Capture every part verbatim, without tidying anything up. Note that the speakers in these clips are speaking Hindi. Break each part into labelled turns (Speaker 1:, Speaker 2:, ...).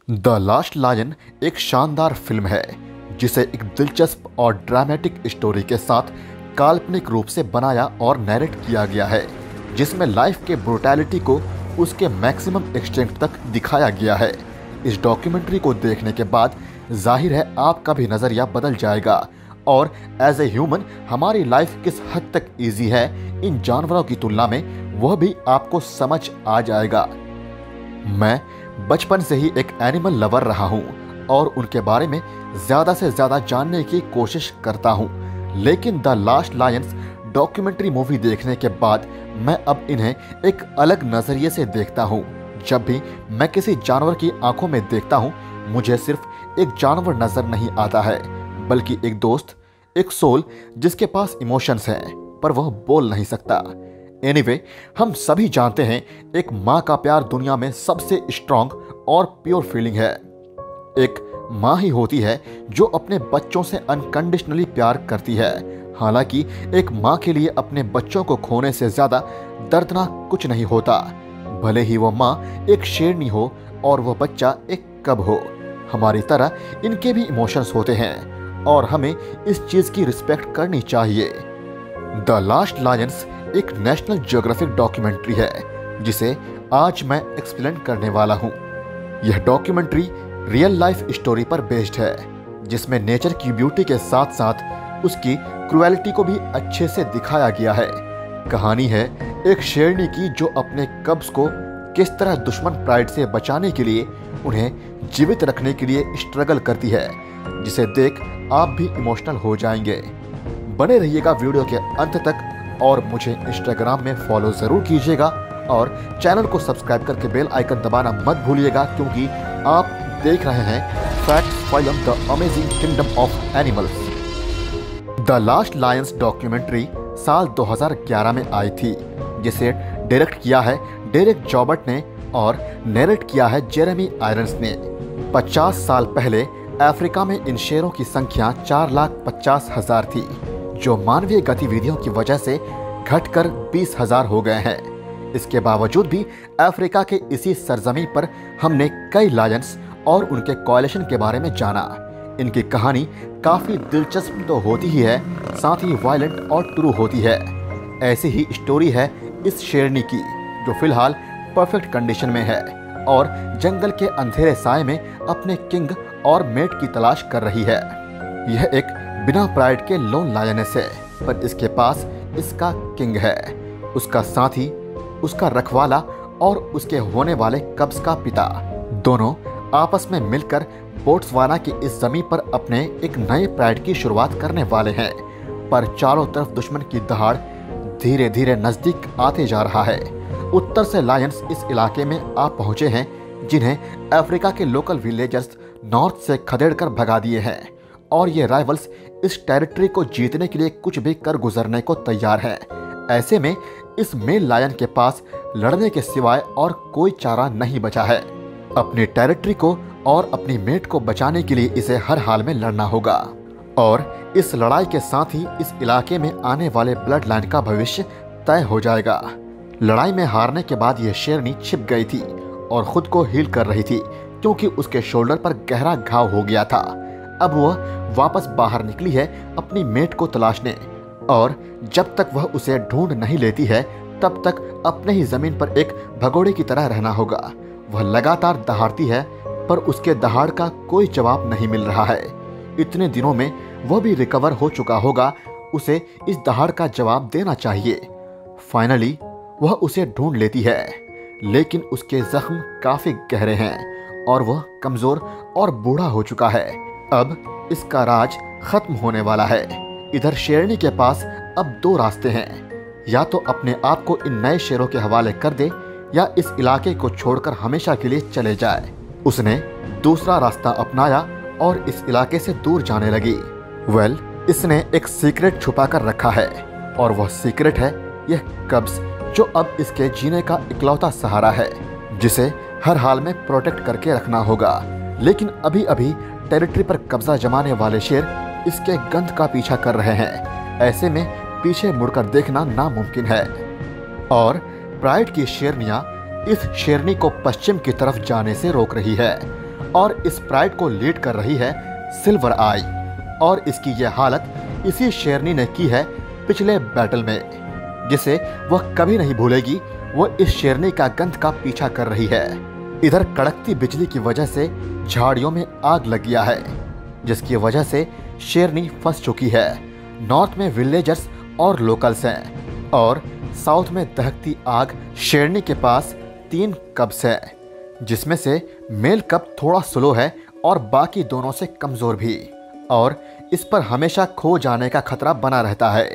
Speaker 1: द लास्ट लायन एक शानदार फिल्म है जिसे एक दिलचस्प और ड्रामेटिक स्टोरी के साथ काल्पनिक रूप से बनाया और नैरेट किया गया है, जिसमें लाइफ के ब्रुटैलिटी को उसके मैक्सिमम एक्सटेंट तक दिखाया गया है। इस डॉक्यूमेंट्री को देखने के बाद जाहिर है आपका भी नज़रिया बदल जाएगा और एज ए ह्यूमन हमारी लाइफ किस हद तक ईजी है इन जानवरों की तुलना में, वह भी आपको समझ आ जाएगा। मैं बचपन से ही एक एनिमल लवर रहा हूँ और उनके बारे में ज़्यादा से ज़्यादा जानने की कोशिश करता हूँ, लेकिन the last lions documentary movie देखने के बाद मैं अब इन्हें एक अलग नज़रिए से देखता हूँ। जब भी मैं किसी जानवर की आंखों में देखता हूँ, मुझे सिर्फ एक जानवर नज़र नहीं आता है, बल्कि एक दोस्त, एक सोल जिसके पास इमोशंस हैं पर वह बोल नहीं सकता। एनीवे, हम सभी जानते हैं एक माँ का प्यार दुनिया में सबसे स्ट्रांग और प्योर फीलिंग है। एक माँ ही होती है जो अपने बच्चों से अनकंडीशनली प्यार करती है। हालांकि एक माँ के लिए अपने बच्चों को खोने से ज़्यादा दर्दनाक कुछ नहीं होता, भले ही वह माँ एक शेरनी हो और वह बच्चा एक कब हो। हमारी तरह इनके भी इमोशंस होते हैं और हमें इस चीज़ की रिस्पेक्ट करनी चाहिए। द लास्ट लायंस एक नेशनल ज्योग्राफिक डॉक्यूमेंट्री है जिसे आज मैं एक्सप्लेन करने वाला हूँ। यह डॉक्यूमेंट्री रियल लाइफ स्टोरी पर बेस्ड है, जिसमें नेचर की ब्यूटी के साथ साथ उसकी क्रुएलिटी को भी अच्छे से दिखाया गया है। कहानी है एक शेरनी की जो अपने कब्ज को किस तरह दुश्मन प्राइड से बचाने के लिए उन्हें जीवित रखने के लिए स्ट्रगल करती है, जिसे देख आप भी इमोशनल हो जाएंगे। बने रहिएगा वीडियो के अंत तक और मुझे इंस्टाग्राम में फॉलो ज़रूर कीजिएगा और चैनल को सब्सक्राइब करके बेल आइकन दबाना मत भूलिएगा, क्योंकि आप देख रहे हैं facts from the amazing kingdom of animals. The last lions documentary साल दो हज़ार ग्यारह में आई थी, जिसे डायरेक्ट किया है डेरेक जॉबर्ट ने और नैरेट किया है जेरेमी आयरन्स ने। पचास साल पहले अफ्रीका में इन शेरों की संख्या चार लाख पचास हजार थी, जो मानवीय गतिविधियों की वजह से घटकर बीस हजार हो गए हैं। इसके बावजूद भी अफ्रीका के इसी सरजमीन पर हमने कई लायंस और उनके कोएलिशन के बारे में जाना। इनकी कहानी काफ़ी दिलचस्प तो होती ही है, साथ ही वायलेंट और ट्रू होती है। ऐसी ही स्टोरी है इस शेरनी की, जो फिलहाल परफेक्ट कंडीशन में है और जंगल के अंधेरे साए में अपने किंग और मेट की तलाश कर रही है। यह एक बिना प्राइड के लोन लायनेस है, पर इसके पास इसका किंग है, उसका साथी, उसका रखवाला और उसके होने वाले कब्ज का पिता। दोनों आपस में मिलकर बोट्सवाना की इस जमीन पर अपने एक नए प्राइड की शुरुआत करने वाले हैं, पर चारों तरफ दुश्मन की दहाड़ धीरे धीरे नजदीक आते जा रहा है। उत्तर से लायंस इस इलाके में आ पहुंचे हैं, जिन्हें अफ्रीका के लोकल विलेजर्स नॉर्थ से खदेड़कर भगा दिए हैं, और ये राइवल्स इस टेरिटरी को जीतने के लिए कुछ भी कर गुजरने को तैयार हैं। ऐसे में इस मेल लायन के पास लड़ने के सिवाय और कोई चारा नहीं बचा है। अपनी टेरिटरी को और अपनी मेट को बचाने के लिए इसे हर हाल में लड़ना होगा, और इस लड़ाई के साथ ही इस इलाके में आने वाले ब्लड लाइन का भविष्य तय हो जाएगा। लड़ाई में हारने के बाद यह शेरनी छिप गई थी और खुद को हील कर रही थी, क्योंकि उसके शोल्डर पर गहरा घाव हो गया था। अब वह वापस बाहर निकली है अपनी मेट को तलाशने, और जब तक वह उसे ढूंढ नहीं लेती है तब तक अपने ही जमीन पर एक भगोड़े की तरह रहना होगा। वह लगातार दहाड़ती है, पर उसके दहाड़ का कोई जवाब नहीं मिल रहा है। इतने दिनों में वह भी रिकवर हो चुका होगा, उसे इस दहाड़ का जवाब देना चाहिए। फाइनली वह उसे ढूंढ लेती है, लेकिन उसके जख्म काफी गहरे हैं और वह कमजोर और बूढ़ा हो चुका है। अब इसका राज खत्म होने वाला है। इधर शेरनी के पास अब दो रास्ते हैं, या तो अपने आप को इन नए शेरों के हवाले कर दे या इस इलाके को छोड़कर हमेशा के लिए चले जाए। उसने दूसरा रास्ता अपनाया और इस इलाके से दूर जाने लगी। वेल, इसने एक सीक्रेट छुपा कर रखा है, और वह सीक्रेट है यह कब्ज, जो अब इसके जीने का इकलौता सहारा है, जिसे हर हाल में प्रोटेक्ट करके रखना होगा। लेकिन अभी अभी टेरिटरी पर कब्जा जमाने वाले शेर इसके गंध का पीछा कर रहे हैं। ऐसे में पीछे मुड़कर देखना नामुमकिन है, और प्राइड की शेरनियां इस शेरनी को पश्चिम की तरफ जाने से रोक रही है और इस प्राइड को लीड कर रही है सिल्वर आई, और इसकी यह हालत इसी शेरनी ने की है पिछले बैटल में, जिसे वह कभी नहीं भूलेगी। वह इस शेरनी का गंध का पीछा कर रही है। इधर कड़कती बिजली की वजह से झाड़ियों में आग लग गया है, जिसकी वजह से शेरनी फंस चुकी है। नॉर्थ में विलेजर्स और लोकल्स हैं, और साउथ में दहकती आग। शेरनी के पास तीन कब्स हैं, जिसमें से मेल कब थोड़ा स्लो है और बाकी दोनों से कमजोर भी, और इस पर हमेशा खो जाने का खतरा बना रहता है।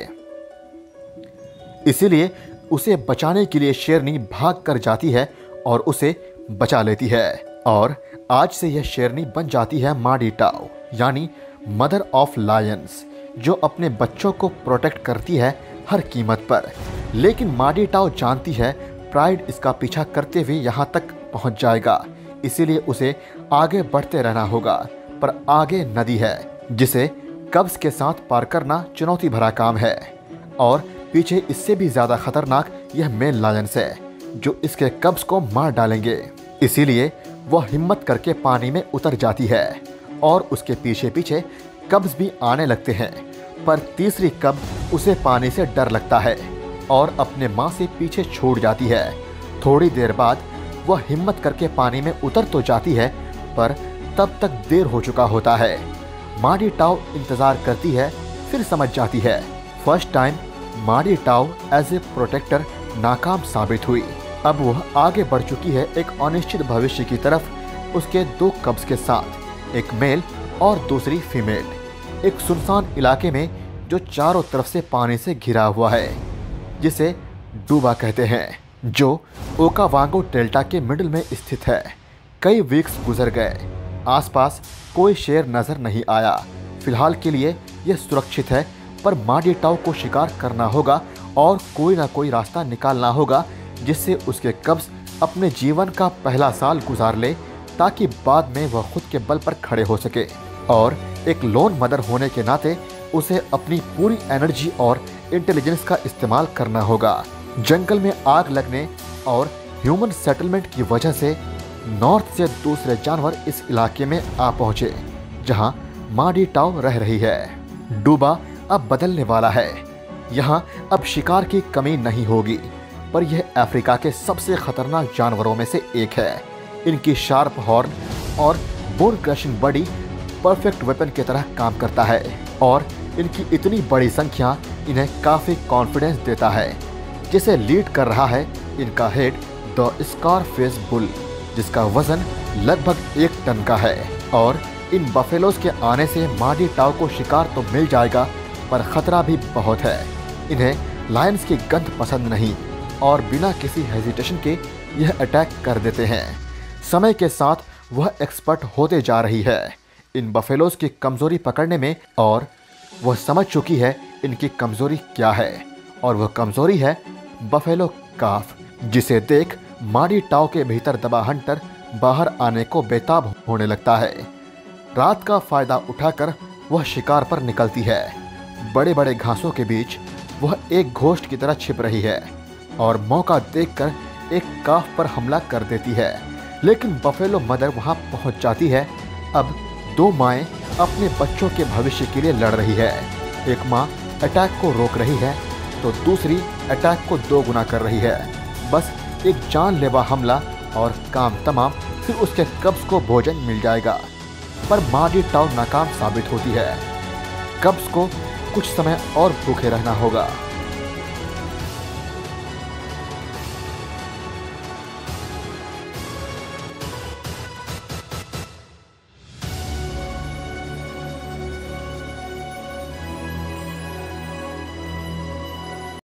Speaker 1: इसीलिए उसे बचाने के लिए शेरनी भाग कर जाती है और उसे बचा लेती है, और आज से यह शेरनी बन जाती है माडी टाओ, यानी मदर ऑफ लायंस, जो अपने बच्चों को प्रोटेक्ट करती है हर कीमत पर। लेकिन माडी टाओ जानती है प्राइड इसका पीछा करते हुए यहाँ तक पहुँच जाएगा, इसीलिए उसे आगे बढ़ते रहना होगा। पर आगे नदी है, जिसे कब्ज के साथ पार करना चुनौती भरा काम है, और पीछे इससे भी ज़्यादा खतरनाक यह मेल लायंस है, जो इसके कब्ज को मार डालेंगे। इसीलिए वह हिम्मत करके पानी में उतर जाती है, और उसके पीछे पीछे कब्ज भी आने लगते हैं। पर तीसरी कब्ज उसे पानी से डर लगता है और अपने माँ से पीछे छूट जाती है। थोड़ी देर बाद वह हिम्मत करके पानी में उतर तो जाती है, पर तब तक देर हो चुका होता है। माडी टाओ इंतज़ार करती है, फिर समझ जाती है। First time Ma di Tau as a protector नाकाम साबित हुई। अब वह आगे बढ़ चुकी है एक अनिश्चित भविष्य की तरफ, उसके दो कब्ज के साथ, एक मेल और दूसरी फीमेल, एक सुनसान इलाके में जो चारों तरफ से पानी से घिरा हुआ है, जिसे डूबा कहते हैं, जो ओकावांगो डेल्टा के मिडिल में स्थित है। कई वीक्स गुजर गए, आसपास कोई शेर नजर नहीं आया। फिलहाल के लिए यह सुरक्षित है, पर माडी टाओ को शिकार करना होगा और कोई ना कोई रास्ता निकालना होगा, जिससे उसके कब्ज अपने जीवन का पहला साल गुजार ले, ताकि बाद में वह खुद के बल पर खड़े हो सके। और एक लोन मदर होने के नाते उसे अपनी पूरी एनर्जी और इंटेलिजेंस का इस्तेमाल करना होगा। जंगल में आग लगने और ह्यूमन सेटलमेंट की वजह से नॉर्थ से दूसरे जानवर इस इलाके में आ पहुंचे, जहां माडी टाओ रह रही है। डूबा अब बदलने वाला है। यहाँ अब शिकार की कमी नहीं होगी, पर यह अफ्रीका के सबसे खतरनाक जानवरों में से एक है। इनकी शार्प हॉर्न और bone crushing body perfect weapon की तरह काम करता है, और इनकी इतनी बड़ी संख्या इन्हें काफ़ी कॉन्फिडेंस देता है। जिसे लीड कर रहा है इनका हेड द स्कारफेस बुल, जिसका वजन लगभग एक टन का है। और इन बफेलोज के आने से माडी टाओ को शिकार तो मिल जाएगा, पर खतरा भी बहुत है। इन्हें लायंस की गंध पसंद नहीं, और बिना किसी हेजिटेशन के यह अटैक कर देते हैं। समय के साथ वह एक्सपर्ट होते जा रही है इन बफेलोज की कमजोरी पकड़ने में, और वह समझ चुकी है इनकी कमजोरी क्या है, और वह कमजोरी है बफेलो काफ, जिसे देख माडी टाओ के भीतर दबा हंटर बाहर आने को बेताब होने लगता है। रात का फायदा उठाकर वह शिकार पर निकलती है। बड़े बड़े घासों के बीच वह एक घोस्ट की तरह छिप रही है, और मौका देखकर एक काफ पर हमला कर देती है। लेकिन बफेलो मदर वहां पहुंच जाती है। अब दो माएँ अपने बच्चों के भविष्य के लिए लड़ रही है। एक माँ अटैक को रोक रही है, तो दूसरी अटैक को दो गुना कर रही है। बस एक जानलेवा हमला और काम तमाम, फिर उसके कब्ज को भोजन मिल जाएगा। पर माडी टाओ नाकाम साबित होती है। कब्ज को कुछ समय और भूखे रहना होगा।